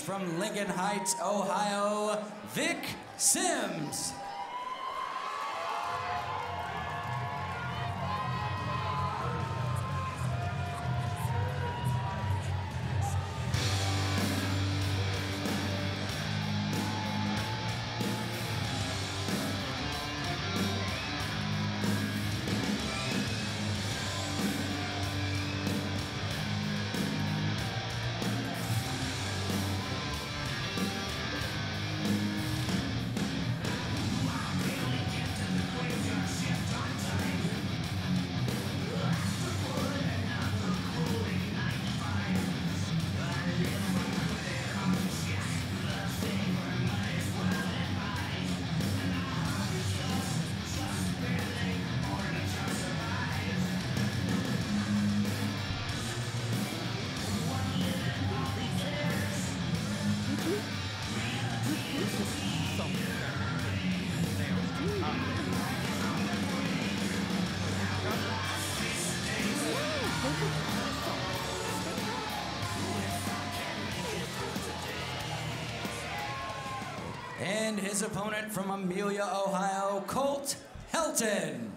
from Lincoln Heights, Ohio, Vic Sims. And his opponent from Amelia, Ohio, Colt Helton.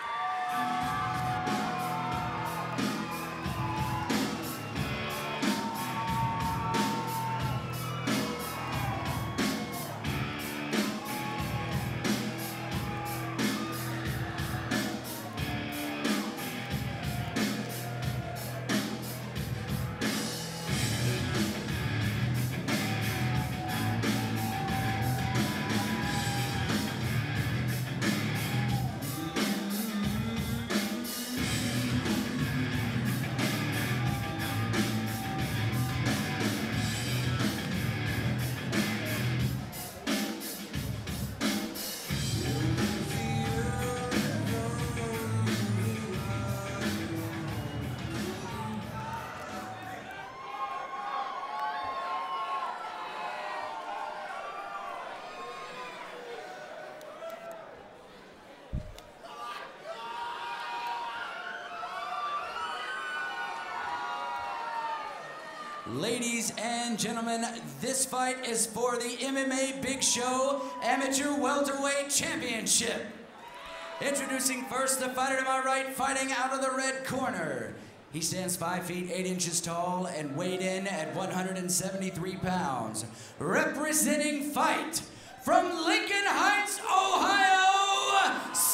Ladies and gentlemen, this fight is for the MMA Big Show Amateur Welterweight Championship. Introducing first the fighter to my right, fighting out of the red corner. He stands 5 feet 8 inches tall and weighed in at 173 pounds. Representing FITE from Lincoln Heights, Ohio,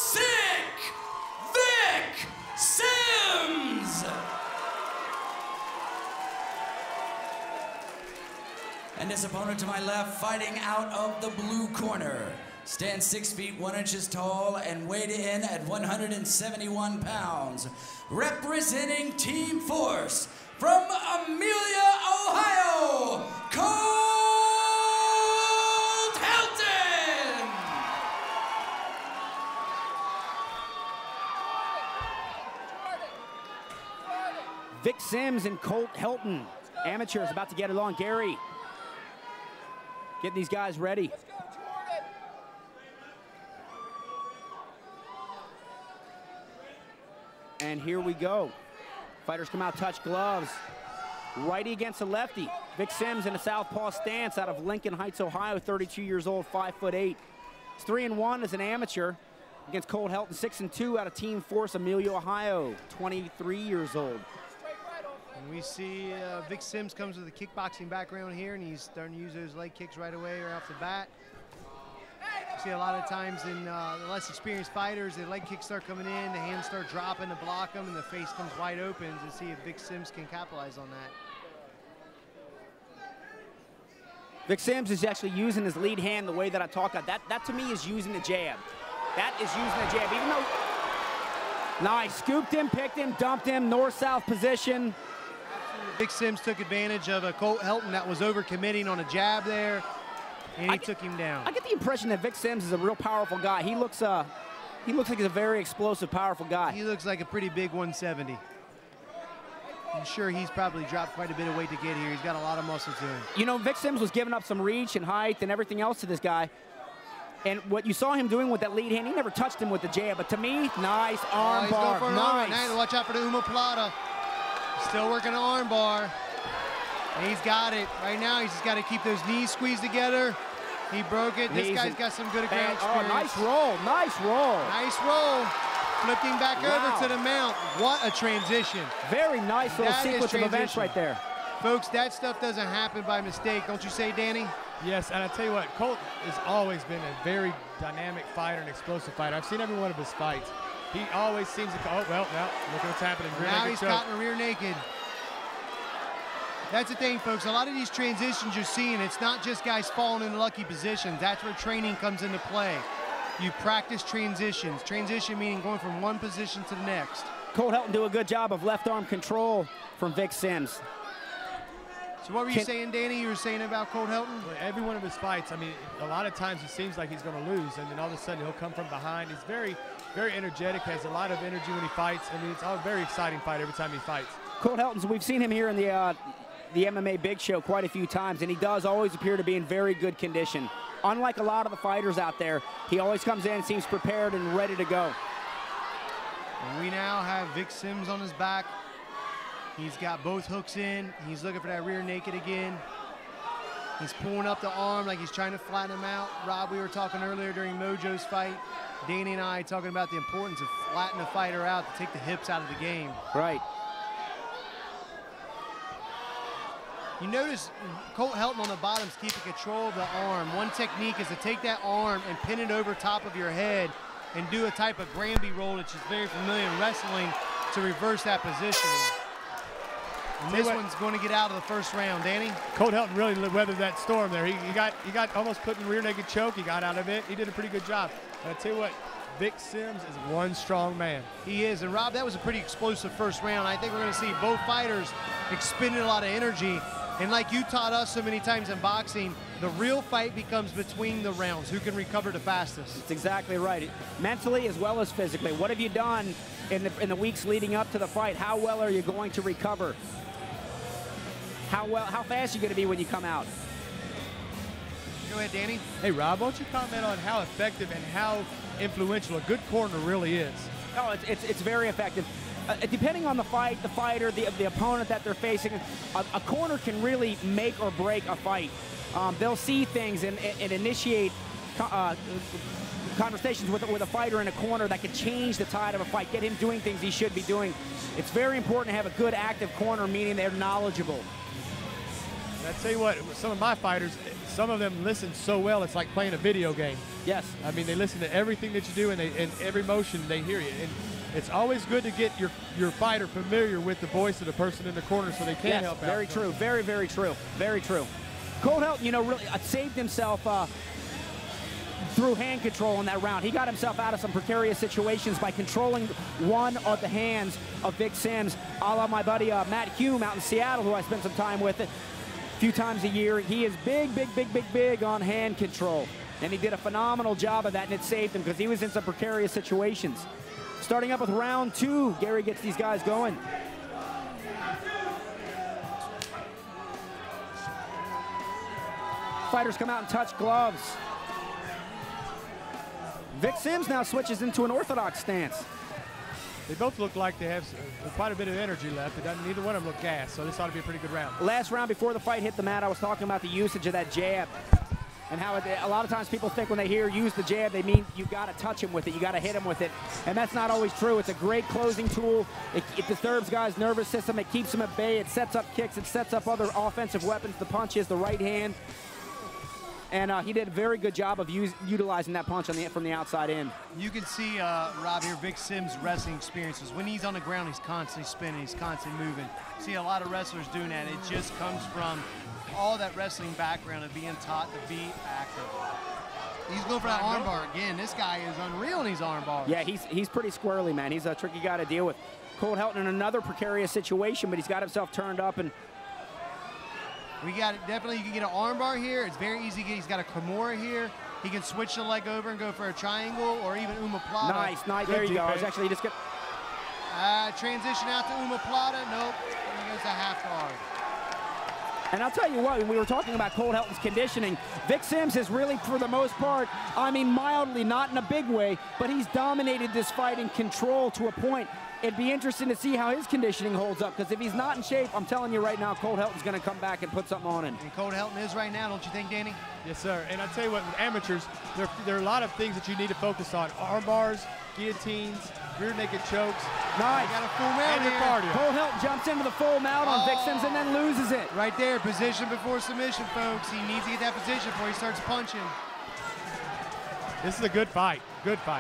Vic Sims. And his opponent to my left, fighting out of the blue corner, stands 6 feet 1 inches tall and weighed in at 171 pounds. Representing Team Force from Amelia, Ohio, Colt Helton. Vic Sims and Colt Helton, amateurs, about to get it on. Gary, getting these guys ready. And here we go. Fighters come out, touch gloves. Righty against the lefty. Vic Sims in a southpaw stance out of Lincoln Heights, Ohio, 32 years old, 5'8". He's 3-1 as an amateur against Colt Helton, 6-2 out of Team Force, Amelia, Ohio, 23 years old. And we see Vic Sims comes with a kickboxing background here, and he's starting to use those leg kicks right away right off the bat. You see a lot of times in the less experienced fighters, the leg kicks start coming in, the hands start dropping to block them, and the face comes wide open to see if Vic Sims can capitalize on that. Vic Sims is actually using his lead hand the way that I talked about. That to me is using the jab. That is using the jab, even though, nice, scooped him, picked him, dumped him, north-south position. Vic Sims took advantage of a Colt Helton that was overcommitting on a jab there, and he took him down. I get the impression that Vic Sims is a real powerful guy. He looks like he's a very explosive, powerful guy. He looks like a pretty big 170. I'm sure he's probably dropped quite a bit of weight to get here. He's got a lot of muscle to him. You know, Vic Sims was giving up some reach and height and everything else to this guy. And what you saw him doing with that lead hand, he never touched him with the jab. But to me, nice arm bar, nice. Now watch out for the omoplata. Still working an arm bar. And he's got it. Right now, he's just got to keep those knees squeezed together. He broke it. This guy's got some good ground experience. Oh, nice roll, nice roll. Nice roll. Flipping back over to the mount. What a transition. Very nice little sequence of events right there. Folks, that stuff doesn't happen by mistake. Don't you say, Danny? Yes, and I tell you what, Colt has always been a very dynamic fighter and explosive fighter. I've seen every one of his fights. He always seems to, oh, well, now look at what's happening. Now he's caught in a rear naked. That's the thing, folks. A lot of these transitions you're seeing, it's not just guys falling in lucky positions. That's where training comes into play. You practice transitions. Transition meaning going from one position to the next. Colt Helton do a good job of left arm control from Vic Sims. So what were you saying, Danny? You were saying about Colt Helton? Well, every one of his fights, I mean, a lot of times it seems like he's going to lose, and then all of a sudden he'll come from behind. He's very, very energetic, has a lot of energy when he fights. I mean, it's a very exciting fight every time he fights. Colt Helton, we've seen him here in the MMA Big Show quite a few times, and he does always appear to be in very good condition. Unlike a lot of the fighters out there, he always comes in, seems prepared and ready to go. And we now have Vic Sims on his back. He's got both hooks in. He's looking for that rear naked again. He's pulling up the arm like he's trying to flatten him out. Rob, we were talking earlier during Mojo's fight. Danny and I talking about the importance of flattening a fighter out to take the hips out of the game. Right. You notice Colt Helton on the bottom is keeping control of the arm. One technique is to take that arm and pin it over top of your head and do a type of Granby roll, which is very familiar in wrestling, to reverse that position. And this one's going to get out of the first round. Danny? Colt Helton really weathered that storm there. He got almost put in rear naked choke. He got out of it. He did a pretty good job. But I tell you what, Vic Sims is one strong man. He is. And Rob, that was a pretty explosive first round. I think we're going to see both fighters expending a lot of energy. And like you taught us so many times in boxing, the real fight becomes between the rounds. Who can recover the fastest? That's exactly right. Mentally as well as physically. What have you done in the weeks leading up to the fight? How well are you going to recover? How fast are you going to be when you come out? Go ahead, Danny. Hey, Rob, why don't you comment on how effective and how influential a good corner really is? Oh, it's very effective. Depending on the fight, the fighter, the opponent that they're facing, a corner can really make or break a fight. They'll see things and initiate conversations with a fighter in a corner that can change the tide of a fight, get him doing things he should be doing. It's very important to have a good active corner, meaning they're knowledgeable. And I tell you what, some of my fighters, some of them listen so well, it's like playing a video game. Yes. I mean, they listen to everything that you do, and every motion they hear you. And it's always good to get your fighter familiar with the voice of the person in the corner so they can help out. Very true, very, very true, very true. Colt Helton, you know, really saved himself through hand control in that round. He got himself out of some precarious situations by controlling one of the hands of Vic Sims, a la my buddy Matt Hume out in Seattle, who I spent some time with a few times a year. He is big on hand control. And he did a phenomenal job of that, and it saved him because he was in some precarious situations. Starting up with round two, Gary gets these guys going. Fighters come out and touch gloves. Vic Sims now switches into an orthodox stance. They both look like they have quite a bit of energy left. Neither one of them look gassed, so this ought to be a pretty good round. Last round before the fight hit the mat, I was talking about the usage of that jab. And how a lot of times people think when they hear use the jab, they mean you got to touch him with it, you got to hit him with it. And that's not always true. It's a great closing tool. It disturbs guys' nervous system. It keeps them at bay. It sets up kicks. It sets up other offensive weapons, the punches, the right hand. And he did a very good job of utilizing that punch from the outside in. You can see, Rob, here, Vic Sims' wrestling experiences. When he's on the ground, he's constantly spinning, he's constantly moving. See a lot of wrestlers doing that. It just comes from all that wrestling background of being taught to be active. He's going for that armbar again. This guy is unreal in these armbars. Yeah, he's pretty squirrely, man. He's a tricky guy to deal with. Colt Helton in another precarious situation, but he's got himself turned up. And we got it. Definitely, you can get an armbar here. It's very easy to get. He's got a Kimura here. He can switch the leg over and go for a triangle or even omoplata. Nice. There you go. It's actually just get. Transition out to omoplata. Nope. He goes to half guard. And I'll tell you what, when we were talking about Colt Helton's conditioning, Vic Sims has really, for the most part, I mean mildly, not in a big way, but he's dominated this fight in control to a point. it'd be interesting to see how his conditioning holds up, because if he's not in shape, I'm telling you right now, Colt Helton's going to come back and put something on him. And Colt Helton is right now, don't you think, Danny? Yes, sir. And I tell you what, with amateurs, there are a lot of things that you need to focus on. Arm bars, guillotines, rear naked chokes. Nice. Got a full mount And here. cardio. Colt Helton jumps into the full mount on Vic Sims and then loses it. Right there, position before submission, folks. He needs to get that position before he starts punching. This is a good fight. Good fight.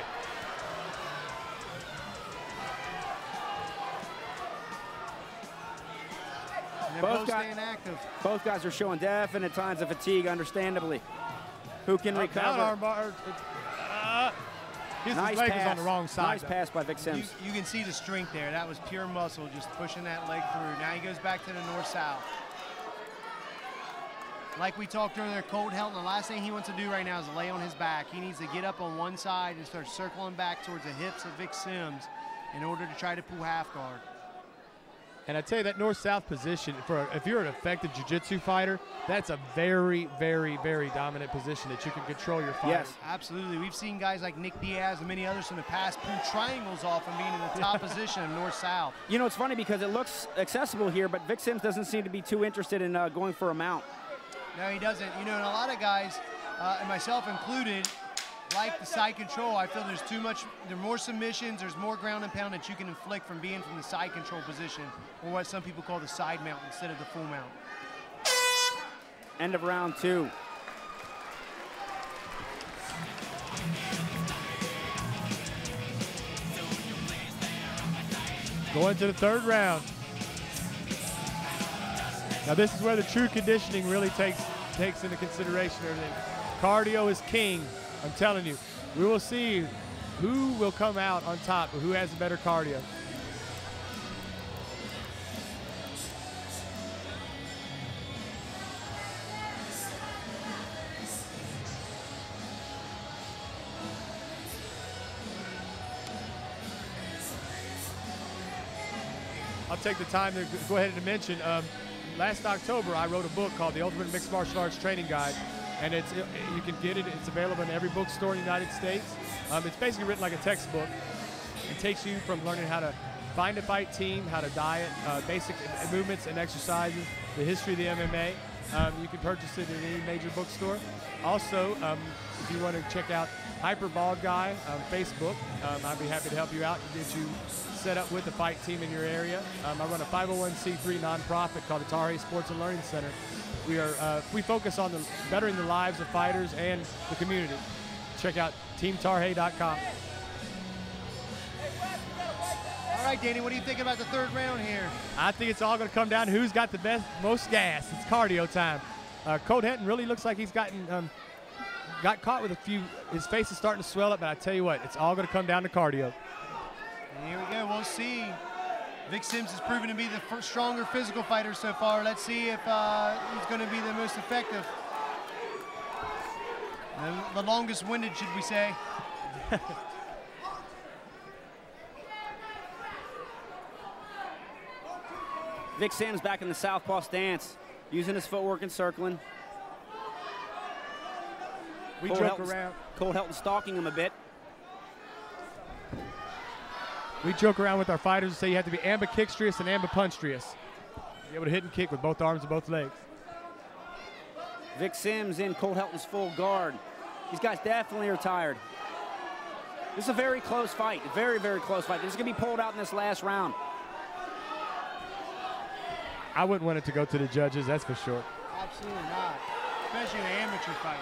And they're both staying active. Both guys are showing definite signs of fatigue, understandably. Who can recover? Arm bar. His Nice leg pass. was on the wrong side. Nice pass by Vic Sims. You can see the strength there. That was pure muscle, just pushing that leg through. Now he goes back to the north-south. Like we talked earlier, Colt Helton, the last thing he wants to do right now is lay on his back. He needs to get up on one side and start circling back towards the hips of Vic Sims in order to try to pull half guard. And I tell you, that north-south position, if you're an effective jiu-jitsu fighter, that's a very, very, very dominant position that you can control your fight. Yes. Absolutely. We've seen guys like Nick Diaz and many others from the past pull triangles off and being in the top position of north-south. You know, it's funny because it looks accessible here, but Vic Sims doesn't seem to be too interested in going for a mount. No, he doesn't. You know, and a lot of guys, and myself included, like the side control. I feel there's too much, there are more submissions, there's more ground and pound that you can inflict from being from the side control position, or what some people call the side mount instead of the full mount. End of round 2. Going to the third round. Now this is where the true conditioning really takes into consideration everything. Cardio is king, I'm telling you. We will see who will come out on top, or who has a better cardio. I'll take the time to go ahead and mention, last October I wrote a book called The Ultimate Mixed Martial Arts Training Guide, and you can get it, it's available in every bookstore in the United States. It's basically written like a textbook. It takes you from learning how to find a fight team, how to diet, basic movements and exercises, the history of the MMA. You can purchase it at any major bookstore. Also, if you want to check out Hyper Bald Guy on Facebook, I'd be happy to help you out and get you set up with a fight team in your area. I run a 501c3 nonprofit called the Tarhe Sports and Learning Center. We focus on bettering the lives of fighters and the community. Check out teamtarhe.com. All right, Danny, what do you think about the third round here? I think it's all going to come down to who's got the most gas. It's cardio time. Colt Helton really looks like he's got caught with a few. His face is starting to swell up, but I tell you what, it's all going to come down to cardio. And here we go. We'll see. Vic Sims has proven to be the stronger physical fighter so far. Let's see if he's going to be the most effective. The longest winded, should we say. Vic Sims back in the southpaw stance, using his footwork and circling. We joke around. Colt Helton stalking him a bit. We joke around with our fighters and say you have to be ambidextrous and ambipunstrious. Be able to hit and kick with both arms and both legs. Vic Sims in Colt Helton's full guard. These guys definitely are tired. This is a very close fight, very, very close fight. This is going to be pulled out in this last round. I wouldn't want it to go to the judges, that's for sure. Absolutely not, especially in an amateur fight.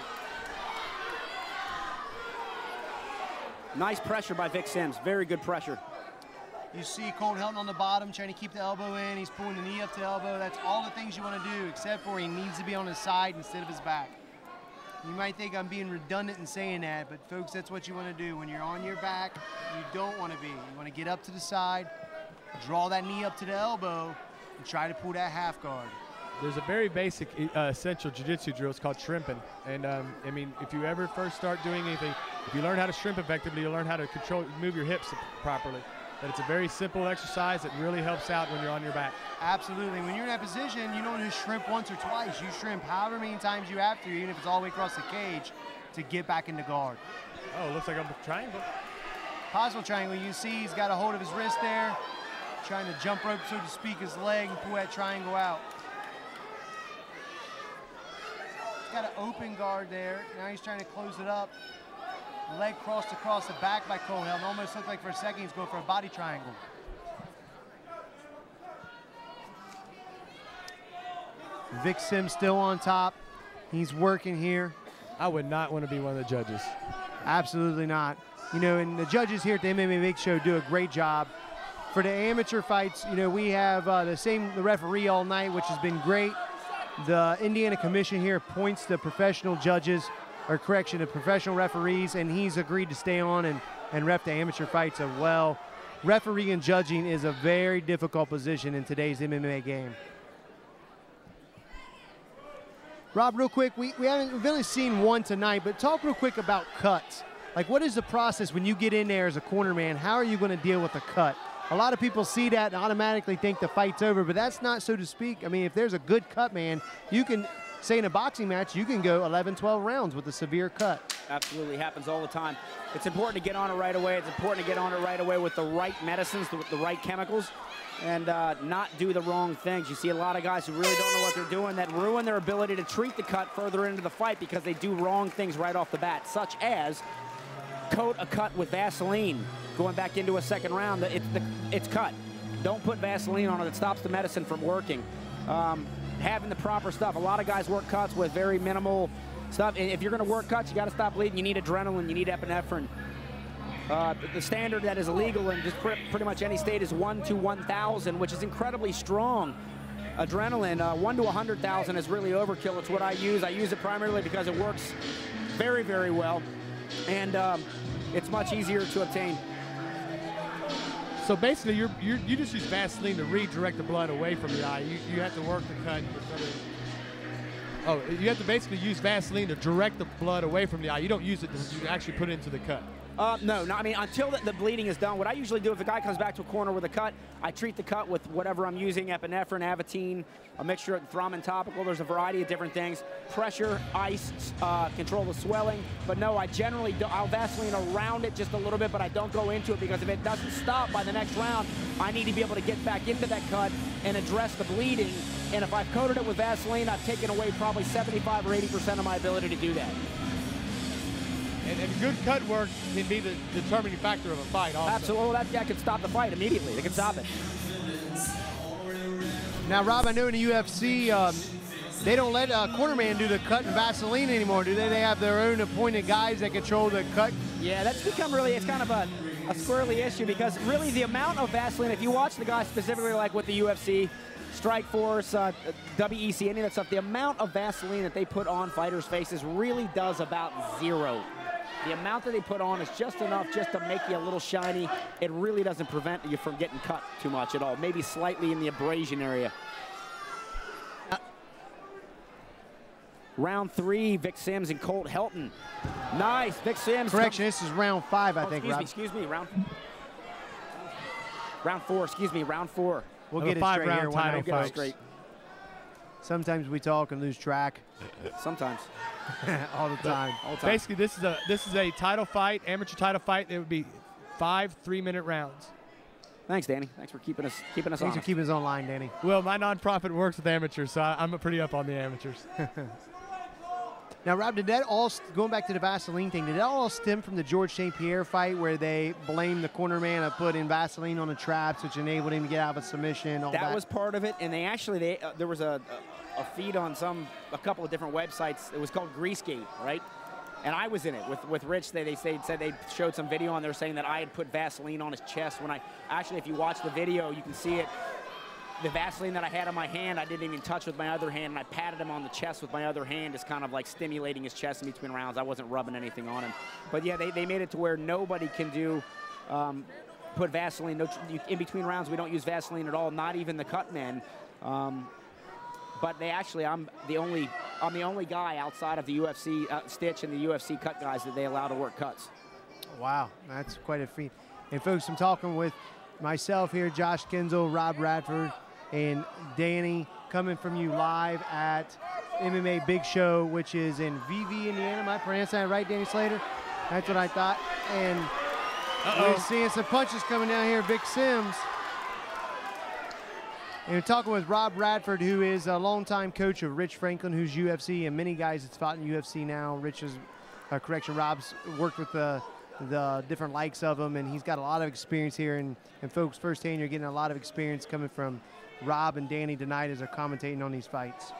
Nice pressure by Vic Sims, very good pressure. You see Colt Helton on the bottom trying to keep the elbow in. He's pulling the knee up to the elbow. That's all the things you want to do, except for he needs to be on his side instead of his back. You might think I'm being redundant in saying that, but folks, that's what you want to do. When you're on your back, you don't want to be. You want to get up to the side, draw that knee up to the elbow, and try to pull that half guard. There's a very basic essential jiu-jitsu drill. It's called shrimping. And I mean, if you ever first start doing anything, if you learn how to shrimp effectively, you'll learn how to move your hips properly. But it's a very simple exercise that really helps out when you're on your back. Absolutely. When you're in that position, you don't just shrimp once or twice. You shrimp however many times you have to, even if it's all the way across the cage, to get back into guard. Oh, it looks like I'm a triangle. Possible triangle. You see he's got a hold of his wrist there, trying to jump rope, so to speak, his leg and pull that triangle out. He's got an open guard there. Now he's trying to close it up. Leg crossed across the back by Colt Helton. Almost looked like for a second he's going for a body triangle. Vic Sims still on top. He's working here. I would not want to be one of the judges. Absolutely not. You know, and the judges here at the MMA Big Show do a great job. For the amateur fights, you know, we have the referee all night, which has been great. The Indiana Commission here appoints the professional judges, or correction, the professional referees, and he's agreed to stay on and ref the amateur fights as well. Referee and judging is a very difficult position in today's MMA game. Rob, real quick, we've only seen one tonight, but talk real quick about cuts. Like, what is the process when you get in there as a corner man? How are you going to deal with a cut? A lot of people see that and automatically think the fight's over, but that's not so to speak. I mean, if there's a good cut, man, you can, say in a boxing match, you can go 11, 12 rounds with a severe cut. Absolutely, happens all the time. It's important to get on it right away. It's important to get on it right away with the right medicines, the right chemicals, and not do the wrong things. You see a lot of guys who really don't know what they're doing that ruin their ability to treat the cut further into the fight because they do wrong things right off the bat, such as coat a cut with Vaseline going back into a second round. It's cut. Don't put Vaseline on it. It stops the medicine from working. Having the proper stuff. A lot of guys work cuts with very minimal stuff. And if you're going to work cuts, you got to stop bleeding. You need adrenaline. You need epinephrine. The standard that is illegal in just pretty much any state is 1 to 1,000, which is incredibly strong. Adrenaline, 1 to 100,000 is really overkill. It's what I use. I use it primarily because it works very, very well. And it's much easier to obtain. So basically, you just use Vaseline to redirect the blood away from the eye. You have to work the cut. You have to basically use Vaseline to direct the blood away from the eye. You don't use it to actually put it into the cut. No, I mean, until the bleeding is done, what I usually do if a guy comes back to a corner with a cut, I treat the cut with whatever I'm using, epinephrine, Avitine, a mixture of Thrombin topical. There's a variety of different things. Pressure, ice, control the swelling. But no, I generally do, I'll Vaseline around it just a little bit, but I don't go into it because if it doesn't stop by the next round, I need to be able to get back into that cut and address the bleeding. And if I've coated it with Vaseline, I've taken away probably 75 or 80% of my ability to do that. And good cut work can be the determining factor of a fight also. Absolutely, that can stop the fight immediately. They can stop it. Now, Rob, I know in the UFC, they don't let a cornerman do the cut and Vaseline anymore, do they? They have their own appointed guys that control the cut. Yeah, that's become really, it's kind of a squirrely issue because really the amount of Vaseline, if you watch the guys specifically like with the UFC, Strikeforce, WEC, any of that stuff, the amount of Vaseline that they put on fighters' faces really does about zero. The amount that they put on is just enough just to make you a little shiny. It really doesn't prevent you from getting cut too much at all. Maybe slightly in the abrasion area. Round 3, Vic Sims and Colt Helton. Nice, Vic Sims. Correction, this is round 5, I think, Rob. Excuse me, round 4, excuse me, round 4. We'll get it straight here. Title fight. Sometimes we talk and lose track. Sometimes. All the time. Basically, this is a title fight, amateur title fight. It would be 5 3-minute rounds. Thanks, Danny. Thanks for keeping us Thanks honest. for keeping us online, Danny. Well, my nonprofit works with amateurs, so I'm pretty up on the amateurs. Now, Rob, did that all, going back to the Vaseline thing, did that all stem from the George St. Pierre fight where they blamed the corner man of putting Vaseline on the traps, which enabled him to get out of a submission? All that was part of it, and they actually, there was a feed on a couple of different websites. It was called Greasegate, right? And I was in it with Rich. They said they showed some video on there saying that I had put Vaseline on his chest. When actually, if you watch the video, you can see it. The Vaseline that I had on my hand, I didn't even touch with my other hand, and I patted him on the chest with my other hand, just kind of like stimulating his chest in between rounds. I wasn't rubbing anything on him. But yeah, they made it to where nobody can do put Vaseline. In between rounds, we don't use Vaseline at all, not even the cut men. But they actually, I'm the only guy outside of the UFC Stitch and the UFC cut guys that they allow to work cuts. Wow, that's quite a feat. And folks, I'm talking with myself here, Josh Kinzel, Rob Radford, and Danny, coming from you live at MMA Big Show, which is in VV, Indiana. Am I pronouncing that right, Danny Slater? That's what I thought. And We're seeing some punches coming down here, Vic Sims. And we're talking with Rob Radford, who is a longtime coach of Rich Franklin, who's UFC, and many guys that's fought in UFC now. Rob's worked with the different likes of him, and he's got a lot of experience here. And folks, firsthand, you're getting a lot of experience coming from Rob and Danny tonight as they're commentating on these fights.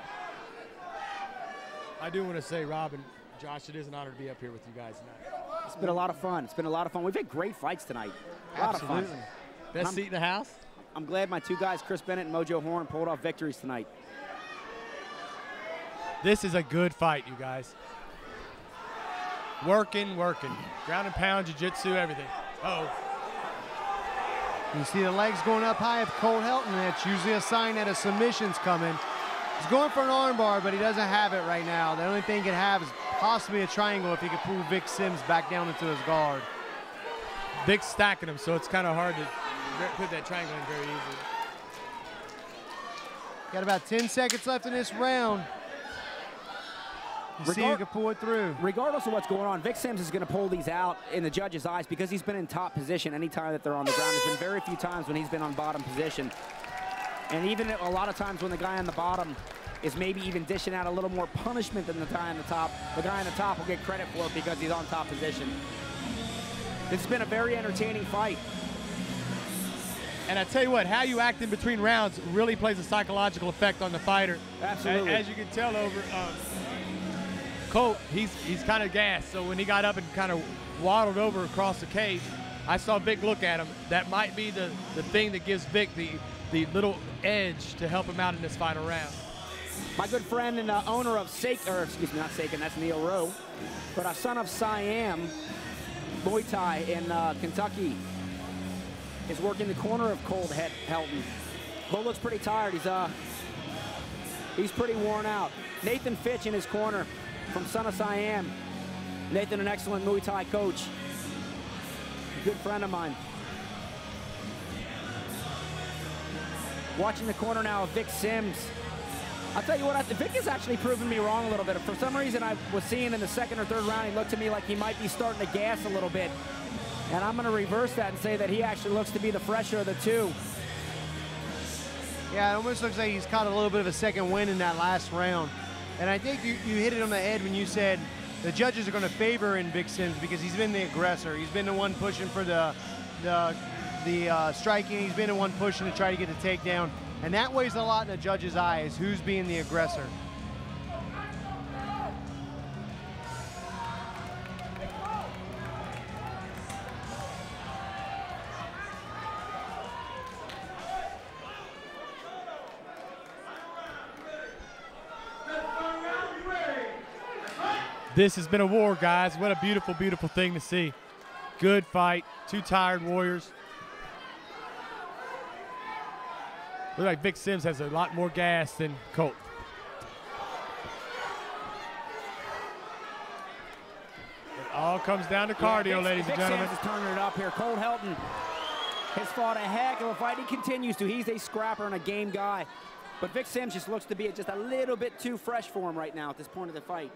I do want to say, Rob and Josh, it is an honor to be up here with you guys tonight. It's been a lot of fun. It's been a lot of fun. We've had great fights tonight. A lot of fun. Best seat in the house? I'm glad my two guys, Chris Bennett and Mojo Horn, pulled off victories tonight. This is a good fight, you guys. Working. Ground and pound, jiu-jitsu, everything. Uh-oh. You see the legs going up high of Colt Helton. That's usually a sign that a submission's coming. He's going for an armbar, but he doesn't have it right now. The only thing he can have is possibly a triangle if he can pull Vic Sims back down into his guard. Vic's stacking him, so it's kind of hard to put that triangle in very easily. Got about 10 seconds left in this round. See who can pull it through. Regardless of what's going on, Vic Sims is going to pull these out in the judges' eyes because he's been in top position anytime that they're on the ground. There's been very few times when he's been on bottom position. And even a lot of times when the guy on the bottom is maybe even dishing out a little more punishment than the guy on the top will get credit for it because he's on top position. It's been a very entertaining fight. And I tell you what, how you act in between rounds really plays a psychological effect on the fighter. Absolutely. As you can tell over Colt, he's kind of gassed. So when he got up and kind of waddled over across the cage, I saw Vic look at him. That might be the thing that gives Vic the little edge to help him out in this final round. My good friend and owner of not Saken, that's Neil Rowe, but a son of Siam, Muay Thai in Kentucky, is working the corner of Colt Helton. Colt looks pretty tired. He's pretty worn out. Nathan Fitch in his corner from Son of Siam. Nathan, an excellent Muay Thai coach. A good friend of mine. Watching the corner now of Vic Sims. I'll tell you what, Vic has actually proven me wrong a little bit. For some reason, I was seeing in the second or third round, he looked to me like he might be starting to gas a little bit. And I'm going to reverse that and say that he actually looks to be the fresher of the two. Yeah, it almost looks like he's caught a little bit of a second wind in that last round. And I think you hit it on the head when you said the judges are going to favor in Vic Sims because he's been the aggressor. He's been the one pushing for the striking. He's been the one pushing to try to get the takedown. And that weighs a lot in the judge's eyes, who's being the aggressor. This has been a war, guys. What a beautiful, beautiful thing to see. Good fight, two tired warriors. Looks like Vic Sims has a lot more gas than Colt. It all comes down to cardio, ladies and gentlemen. Vic Sims is turning it up here. Colt Helton has fought a heck of a fight. He continues to. He's a scrapper and a game guy. But Vic Sims just looks to be just a little bit too fresh for him right now at this point of the fight.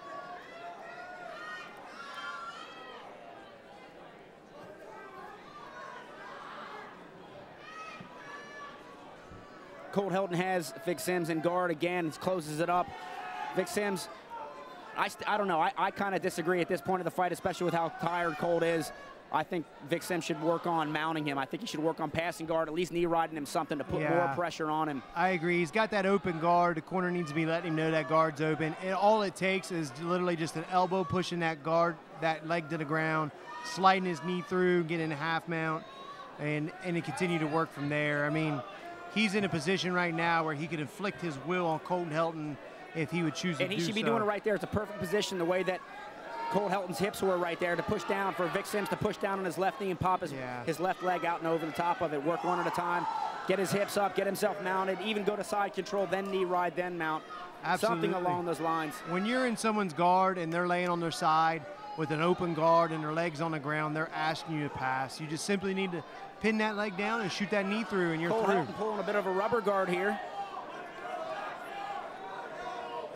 Colt Helton has Vic Sims in guard again, closes it up. Vic Sims, I don't know, I kind of disagree at this point of the fight, especially with how tired Colt is. I think Vic Sims should work on mounting him. I think he should work on passing guard, at least knee riding him something to put more pressure on him. I agree. He's got that open guard. The corner needs to be letting him know that guard's open. And all it takes is literally just an elbow pushing that guard, that leg to the ground, sliding his knee through, getting a half mount, and to continue to work from there. I mean, he's in a position right now where he could inflict his will on Colt Helton if he would choose to do so. And he should be doing it right there. It's a perfect position, the way that Colt Helton's hips were right there to push down, for Vic Sims to push down on his left knee and pop his left leg out and over the top of it. Work one at a time, get his hips up, get himself mounted, even go to side control, then knee ride, then mount. Absolutely. Something along those lines. When you're in someone's guard and they're laying on their side with an open guard and their legs on the ground, they're asking you to pass. You just simply need to pin that leg down and shoot that knee through, and you're Colt through. Helton pulling a bit of a rubber guard here.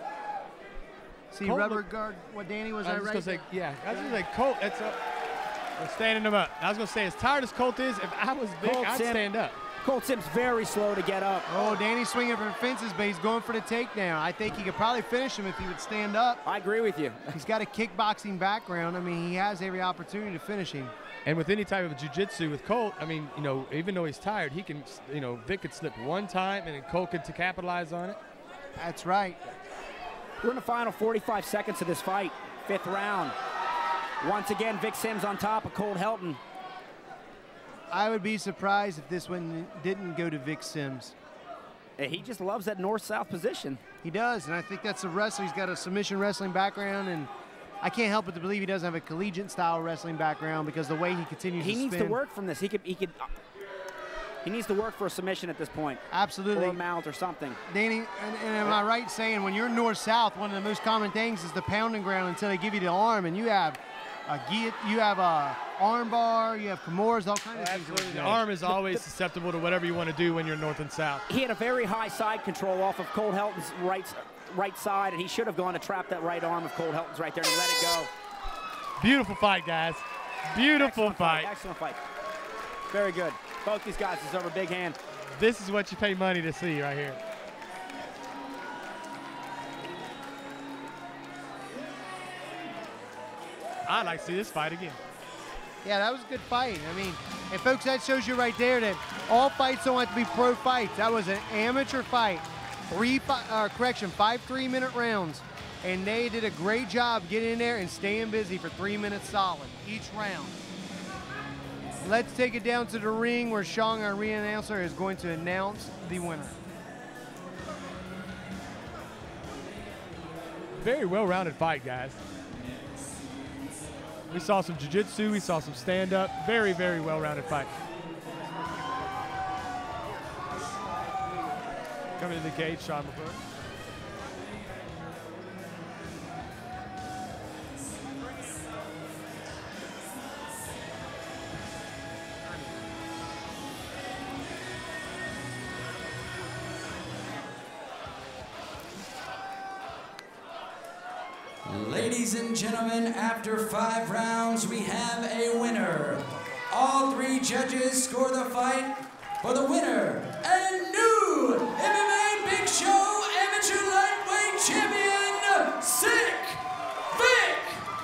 See, Colt rubber guard, what Danny was, I right? Yeah, I was going to say, Colt, We're standing him up. I was going to say, as tired as Colt is, if I was Vic, I'd stand up. Colt Sims very slow to get up. Oh, Danny's swinging for fences, but he's going for the takedown. I think he could probably finish him if he would stand up. I agree with you. He's got a kickboxing background. I mean, he has every opportunity to finish him. And with any type of jiu-jitsu with Colt, I mean, you know, even though he's tired, he can, you know, Vic could slip one time and then Colt could capitalize on it. That's right. We're in the final 45 seconds of this fight. 5th round. Once again, Vic Sims on top of Colt Helton. I would be surprised if this one didn't go to Vic Sims. He just loves that north-south position. He does, and I think that's a wrestler. He's got a submission wrestling background, and I can't help but to believe he doesn't have a collegiate-style wrestling background because the way he continues to spin. He needs to work from this. He needs to work for a submission at this point. Absolutely. Or a mount or something. Danny, and am I right saying when you're north-south, one of the most common things is the pounding ground until they give you the arm, and you have a arm bar, you have Kimuras, all kinds of things. Absolutely. The arm is always susceptible to whatever you want to do when you're north and south. He had a very high side control off of Colt Helton's right side, and he should have gone to trap that right arm of Colt Helton's right there, and he let it go. Beautiful fight, guys. Beautiful fight. Excellent fight. Very good. Both these guys deserve a big hand. This is what you pay money to see right here. I'd like to see this fight again. Yeah, that was a good fight. I mean, and folks, that shows you right there that all fights don't have to be pro fights. That was an amateur fight. 5 3-minute rounds. And they did a great job getting in there and staying busy for 3 minutes solid, each round. Let's take it down to the ring where Sean, our ring announcer, is going to announce the winner. Very well-rounded fight, guys. We saw some jiu-jitsu, we saw some stand-up. Very, very well-rounded fight. Coming to the cage, Sean McClure. Ladies and gentlemen, after 5 rounds, we have a winner. All 3 judges score the fight for the winner and new MMA Big Show Amateur Lightweight Champion, Sick Vic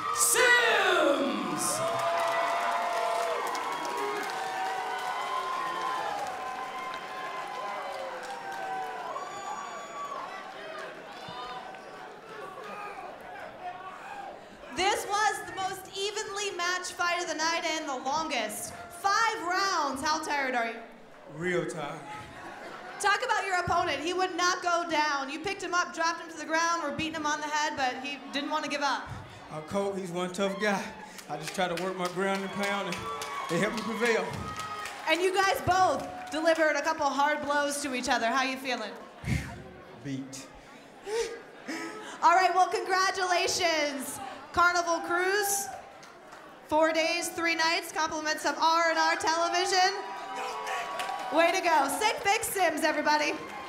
Sims. This was the most evenly matched fight of the night and the longest. 5 rounds. How tired are you? Real tired. Talk about your opponent. He would not go down. You picked him up, dropped him to the ground, were beating him on the head, but he didn't want to give up. Colt, he's one tough guy. I just try to work my ground and pound, and they help me prevail. And you guys both delivered a couple hard blows to each other. How you feeling? Beat. All right, well, congratulations. Carnival Cruise, 4 days, 3 nights, compliments of R&R Television. Way to go. Sick Vic Sims, everybody.